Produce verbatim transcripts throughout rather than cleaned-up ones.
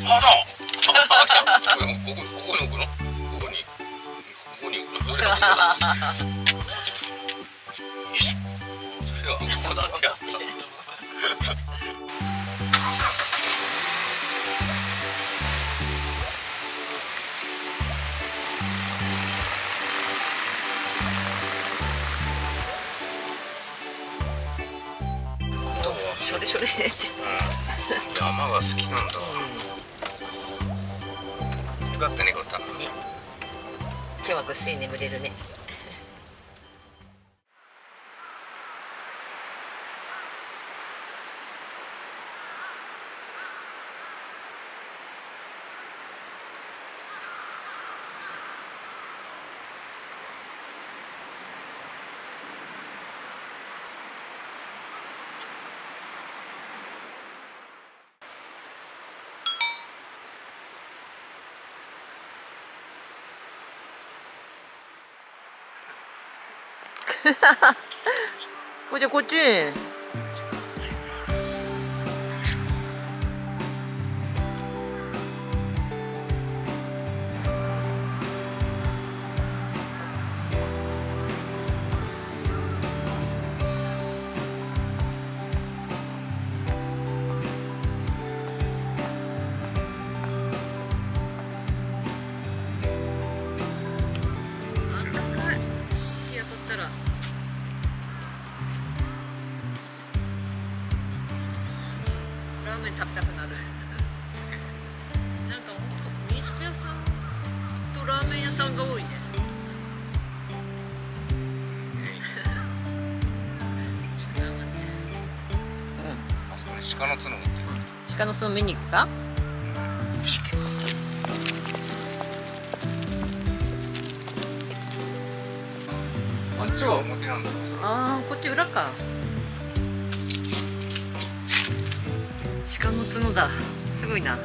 歯だ。ここここに置くの？ここにここに置くの？よし。それはここだってやった。 しょれしょれって。 山が好きなんだ。だってね、こった。 今日はぐっすり眠れるね。こっちこっち。ラーメン食べたくなる。なんか本当民宿屋さんとラーメン屋さんが多いね。 あそこに鹿の角持ってる。 鹿の角見に行くか？ よし。あっちは表なんだ。 ああ、こっち裏か。鹿の角だ。すごいな。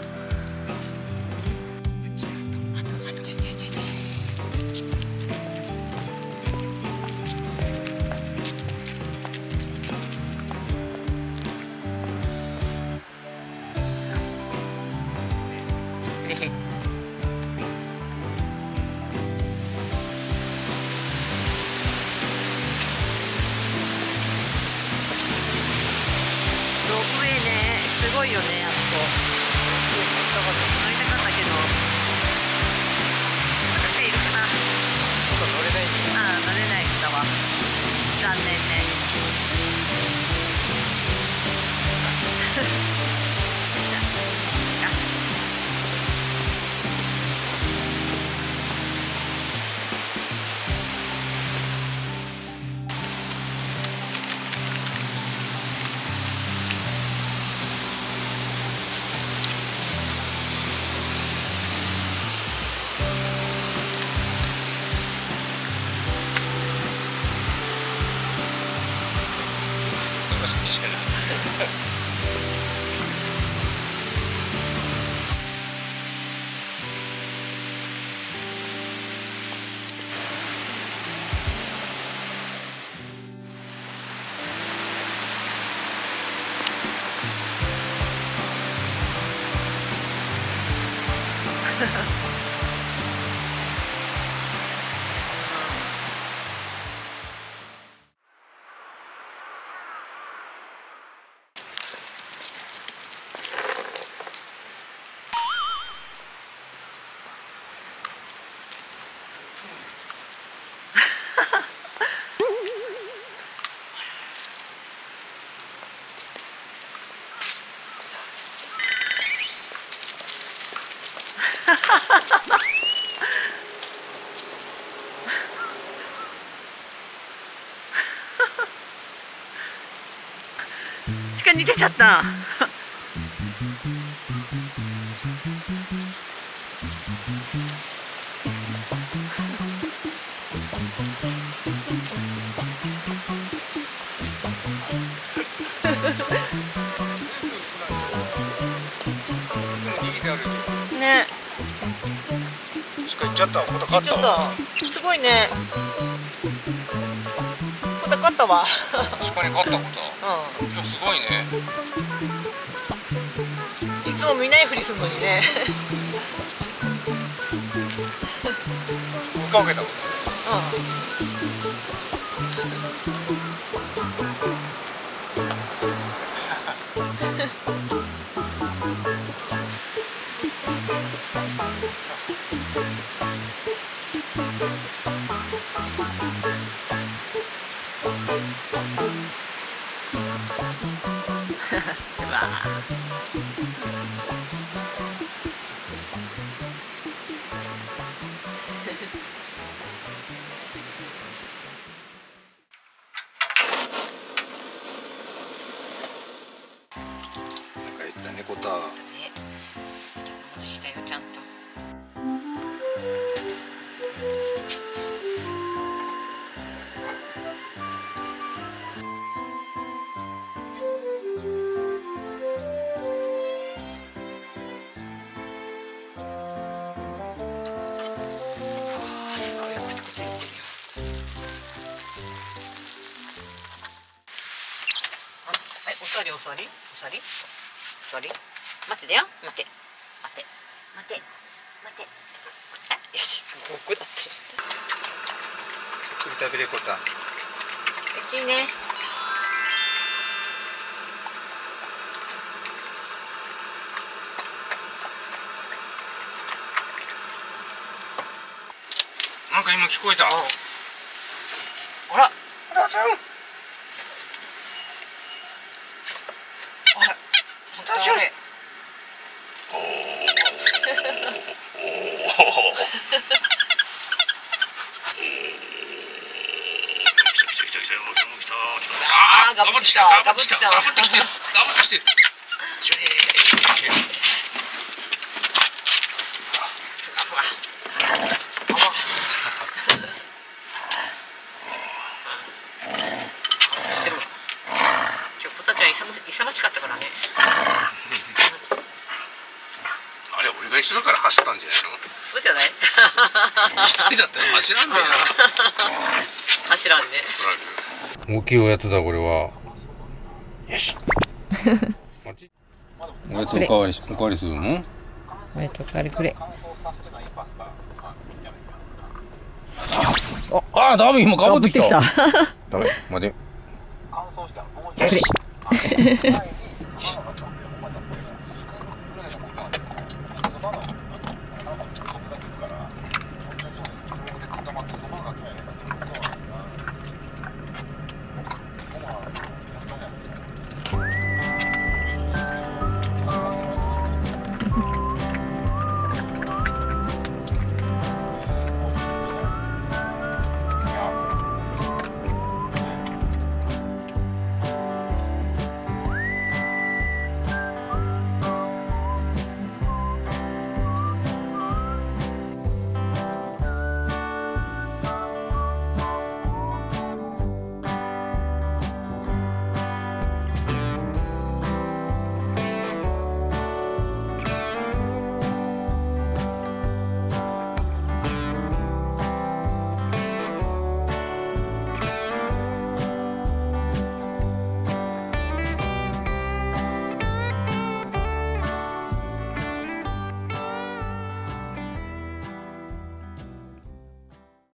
ロープウェイね、すごいよね、あそこ。乗りたかったけど。私いるかな。 乗れない。 ああ、乗れないんだわ。残念ね。じゃあ。 していいじゃない。 鹿に出ちゃった。ね。 鹿行っちゃった。また勝った。 ちょっとすごいね。また勝ったわ。 鹿に勝ったこと。 うん。 今日すごいね。 いつも見ないふりするのにね。 顔かけたの。 うん。うわなんか言った猫タワー。 ね、お持ちしたよちゃんと。すごいよくついてるよ。あ、はい、お座りお座りお座りお座り。待ってだよ、待って待って待って待って。よし、ここだって。 栗食べれこた。 うちね。 なんか今聞こえた。 あら、 あらちゃん。 あら、 大丈夫。 あー、ガブってきた、ガブってきた、 ガブってきてる、ガブってきてる。シュレー。 ふわふわ。でも、ちょ、ポタちゃん勇ま勇ましかったからね。 あれ、俺が一緒だから走ったんじゃないの？ そうじゃない？ 一人だったら走らんねや。 走らんね。 おそらく。大きいおやつだこれは。よし。おやつおかわりしおかわりするの？ おやつおかわりくれ。 ああ、ダメ今かぶってきた。 かぶってきた。 ダメ、待て。 くれ。